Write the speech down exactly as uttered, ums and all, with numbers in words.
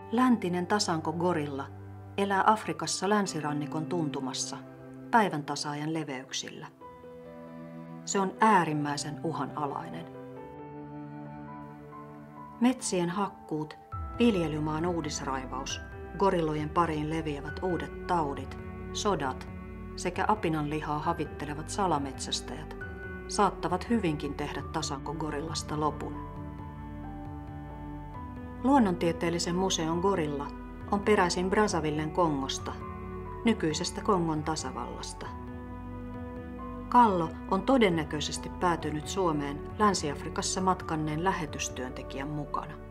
Läntinen tasanko-gorilla elää Afrikassa länsirannikon tuntumassa päivän tasaajan leveyksillä. Se on äärimmäisen uhanalainen. Metsien hakkuut, viljelymaan uudisraivaus, gorillojen pariin leviävät uudet taudit, sodat sekä apinanlihaa havittelevat salametsästäjät saattavat hyvinkin tehdä tasanko-gorillasta lopun. Luonnontieteellisen museon gorilla on peräisin Brazzavillen Kongosta, nykyisestä Kongon tasavallasta. Kallo on todennäköisesti päätynyt Suomeen Länsi-Afrikassa matkanneen lähetystyöntekijän mukana.